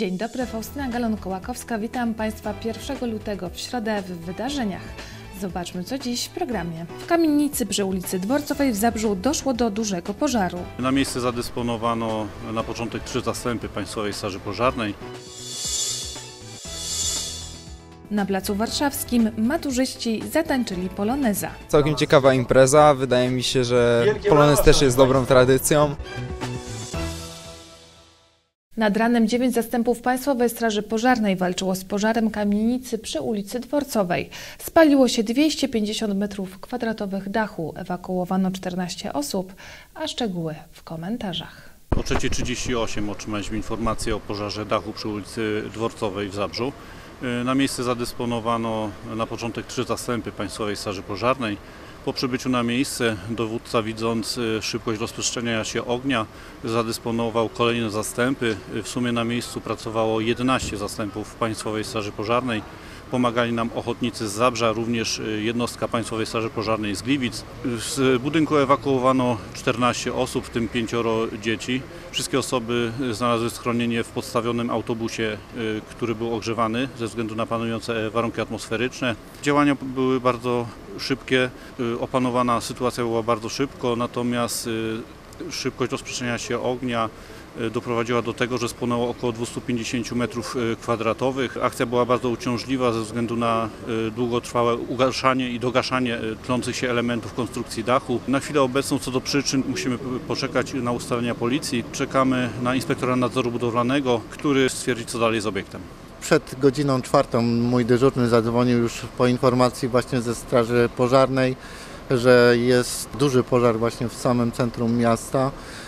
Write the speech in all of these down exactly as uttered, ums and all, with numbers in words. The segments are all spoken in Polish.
Dzień dobry, Faustyna Galon-Kołakowska. Witam Państwa pierwszego lutego w środę w wydarzeniach. Zobaczmy, co dziś w programie. W kamienicy przy ulicy Dworcowej w Zabrzu doszło do dużego pożaru. Na miejsce zadysponowano na początek trzy zastępy Państwowej Straży Pożarnej. Na Placu Warszawskim maturzyści zatańczyli poloneza. Całkiem ciekawa impreza. Wydaje mi się, że polonez też jest dobrą tradycją. Nad ranem dziewięć zastępów Państwowej Straży Pożarnej walczyło z pożarem kamienicy przy ulicy Dworcowej. Spaliło się dwieście pięćdziesiąt metrów kwadratowych dachu. Ewakuowano czternaście osób, a szczegóły w komentarzach. O trzeciej trzydzieści osiem otrzymaliśmy informację o pożarze dachu przy ulicy Dworcowej w Zabrzu. Na miejsce zadysponowano na początek trzy zastępy Państwowej Straży Pożarnej. Po przybyciu na miejsce dowódca, widząc szybkość rozprzestrzeniania się ognia, zadysponował kolejne zastępy. W sumie na miejscu pracowało jedenaście zastępów Państwowej Straży Pożarnej. Pomagali nam ochotnicy z Zabrza, również jednostka Państwowej Straży Pożarnej z Gliwic. Z budynku ewakuowano czternaście osób, w tym pięcioro dzieci. Wszystkie osoby znalazły schronienie w podstawionym autobusie, który był ogrzewany ze względu na panujące warunki atmosferyczne. Działania były bardzo szybkie, opanowana sytuacja była bardzo szybko, natomiast szybkość rozprzestrzeniania się ognia doprowadziła do tego, że spłonęło około dwieście pięćdziesiąt metrów kwadratowych. Akcja była bardzo uciążliwa ze względu na długotrwałe ugaszanie i dogaszanie tlących się elementów konstrukcji dachu. Na chwilę obecną co do przyczyn musimy poczekać na ustalenia policji. Czekamy na inspektora nadzoru budowlanego, który stwierdzi, co dalej z obiektem. Przed godziną czwartą mój dyżurny zadzwonił już po informacji właśnie ze Straży Pożarnej, że jest duży pożar właśnie w samym centrum miasta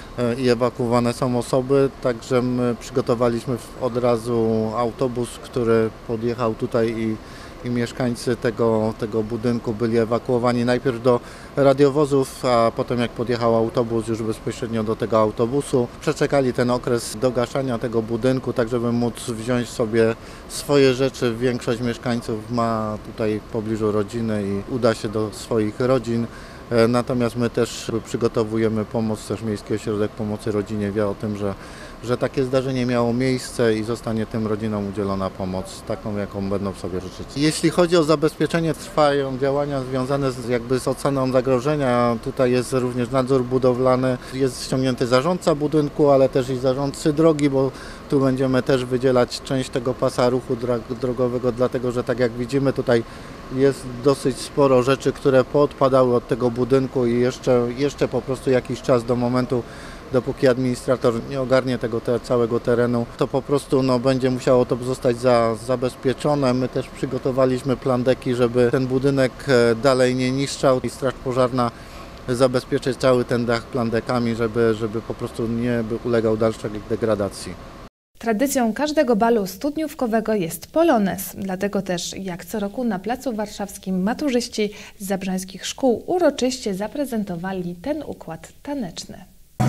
i ewakuowane są osoby, także my przygotowaliśmy od razu autobus, który podjechał tutaj i, i mieszkańcy tego, tego budynku byli ewakuowani najpierw do radiowozów, a potem jak podjechał autobus już bezpośrednio do tego autobusu. Przeczekali ten okres dogaszania tego budynku, tak żeby móc wziąć sobie swoje rzeczy. Większość mieszkańców ma tutaj w pobliżu rodziny i uda się do swoich rodzin. Natomiast my też przygotowujemy pomoc, też Miejski Ośrodek Pomocy Rodzinie wie o tym, że, że takie zdarzenie miało miejsce i zostanie tym rodzinom udzielona pomoc, taką jaką będą sobie życzyć. Jeśli chodzi o zabezpieczenie, trwają działania związane z, jakby z oceną zagrożenia. Tutaj jest również nadzór budowlany, jest ściągnięty zarządca budynku, ale też i zarządcy drogi, bo tu będziemy też wydzielać część tego pasa ruchu drogowego, dlatego że tak jak widzimy tutaj jest dosyć sporo rzeczy, które poodpadały od tego budynku i jeszcze, jeszcze po prostu jakiś czas do momentu, dopóki administrator nie ogarnie tego te, całego terenu, to po prostu no, będzie musiało to zostać za, zabezpieczone. My też przygotowaliśmy plandeki, żeby ten budynek dalej nie niszczał i Straż Pożarna zabezpieczyć cały ten dach plandekami, żeby, żeby po prostu nie ulegał dalszej degradacji. Tradycją każdego balu studniówkowego jest polonez. Dlatego też, jak co roku na Placu Warszawskim maturzyści z zabrzańskich szkół uroczyście zaprezentowali ten układ taneczny.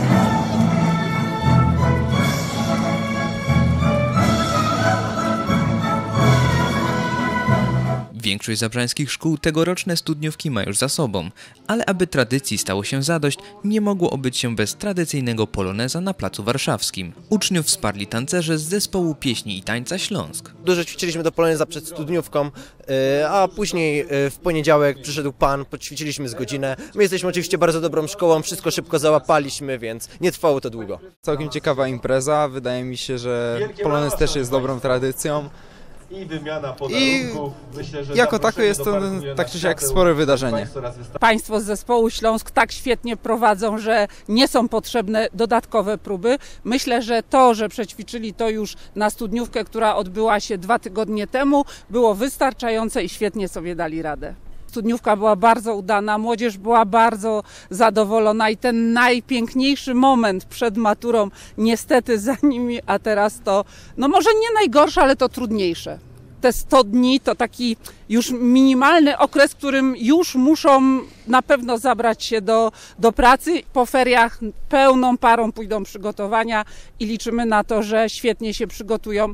Większość zabrzańskich szkół tegoroczne studniówki ma już za sobą, ale aby tradycji stało się zadość, nie mogło obyć się bez tradycyjnego poloneza na Placu Warszawskim. Uczniów wsparli tancerze z zespołu pieśni i tańca Śląsk. Dużo ćwiczyliśmy do poloneza przed studniówką, a później w poniedziałek przyszedł pan, poćwiczyliśmy z godzinę. My jesteśmy oczywiście bardzo dobrą szkołą, wszystko szybko załapaliśmy, więc nie trwało to długo. Całkiem ciekawa impreza. Wydaje mi się, że polonez też jest dobrą tradycją. I wymiana podarunków. Myślę, że jako tako jest to tak czy siak spore wydarzenie. Państwo z zespołu Śląsk tak świetnie prowadzą, że nie są potrzebne dodatkowe próby. Myślę, że to, że przećwiczyli to już na studniówkę, która odbyła się dwa tygodnie temu, było wystarczające i świetnie sobie dali radę. Studniówka była bardzo udana, młodzież była bardzo zadowolona i ten najpiękniejszy moment przed maturą niestety za nimi, a teraz to, no może nie najgorsze, ale to trudniejsze. Te sto dni to taki już minimalny okres, w którym już muszą na pewno zabrać się do, do pracy. Po feriach pełną parą pójdą przygotowania i liczymy na to, że świetnie się przygotują.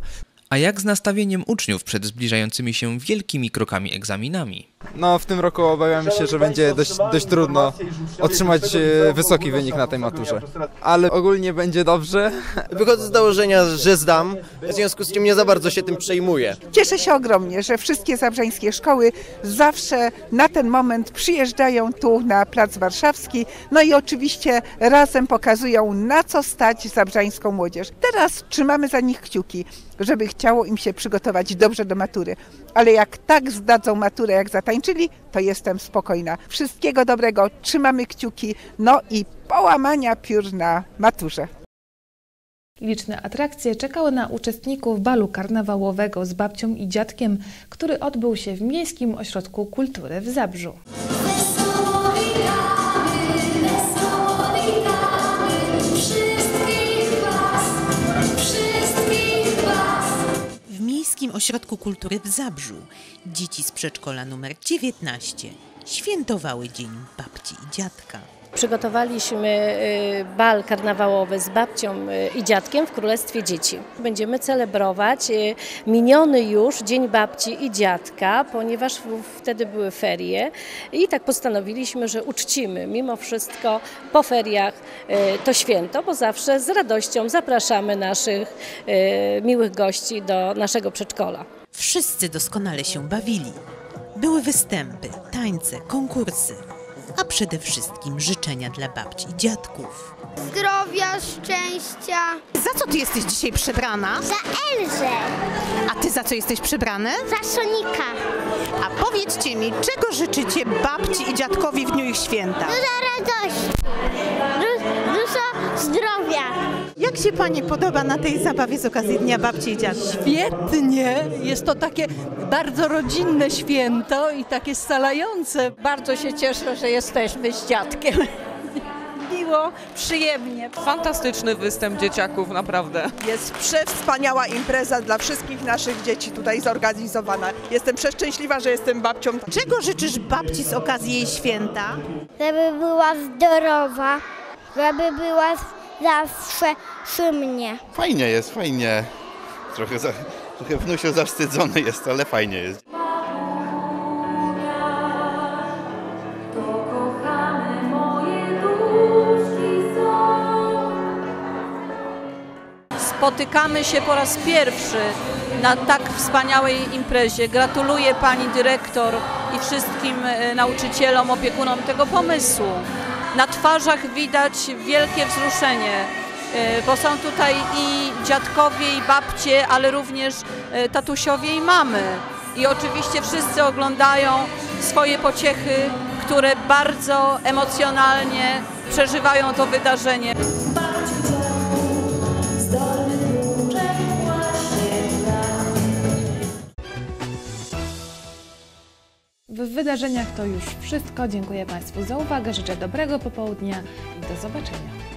A jak z nastawieniem uczniów przed zbliżającymi się wielkimi krokami egzaminami? No w tym roku obawiam się, że będzie dość, dość trudno otrzymać e, wysoki wynik na tej maturze. Ale ogólnie będzie dobrze. Wychodzę z założenia, że zdam, w związku z czym nie za bardzo się tym przejmuję. Cieszę się ogromnie, że wszystkie zabrzańskie szkoły zawsze na ten moment przyjeżdżają tu na Plac Warszawski, no i oczywiście razem pokazują, na co stać zabrzańską młodzież. Teraz trzymamy za nich kciuki, żeby chciało im się przygotować dobrze do matury. Ale jak tak zdadzą maturę, jak zatańczyli, to jestem spokojna. Wszystkiego dobrego, trzymamy kciuki, no i połamania piór na maturze. Liczne atrakcje czekały na uczestników balu karnawałowego z babcią i dziadkiem, który odbył się w Miejskim Ośrodku Kultury w Zabrzu. W Miejskim Ośrodku Kultury w Zabrzu dzieci z przedszkola numer dziewiętnaście świętowały Dzień Babci i Dziadka. Przygotowaliśmy bal karnawałowy z babcią i dziadkiem w Królestwie Dzieci. Będziemy celebrować miniony już Dzień Babci i Dziadka, ponieważ wtedy były ferie i tak postanowiliśmy, że uczcimy mimo wszystko po feriach to święto, bo zawsze z radością zapraszamy naszych miłych gości do naszego przedszkola. Wszyscy doskonale się bawili. Były występy, tańce, konkursy. A przede wszystkim życzenia dla babci i dziadków. Zdrowia, szczęścia. Za co ty jesteś dzisiaj przebrana? Za Elzę. A ty za co jesteś przebrany? Za Sonika. A powiedzcie mi, czego życzycie babci i dziadkowi w dniu ich święta? Dużo radości. Du- dużo zdrowia. Jak się pani podoba na tej zabawie z okazji Dnia Babci i Dziadka? Świetnie! Jest to takie bardzo rodzinne święto i takie scalające. Bardzo się cieszę, że jesteśmy z dziadkiem. Miło, przyjemnie. Fantastyczny występ dzieciaków, naprawdę. Jest przewspaniała impreza dla wszystkich naszych dzieci tutaj zorganizowana. Jestem przeszczęśliwa, że jestem babcią. Czego życzysz babci z okazji jej święta? Żeby była zdrowa, żeby była zawsze przy mnie. Fajnie jest, fajnie. Trochę, za, trochę wnusio zawstydzony jest, ale fajnie jest. Spotykamy się po raz pierwszy na tak wspaniałej imprezie. Gratuluję pani dyrektor i wszystkim nauczycielom, opiekunom tego pomysłu. Na twarzach widać wielkie wzruszenie, bo są tutaj i dziadkowie, i babcie, ale również tatusiowie i mamy. I oczywiście wszyscy oglądają swoje pociechy, które bardzo emocjonalnie przeżywają to wydarzenie. W wydarzeniach to już wszystko. Dziękuję Państwu za uwagę, życzę dobrego popołudnia i do zobaczenia.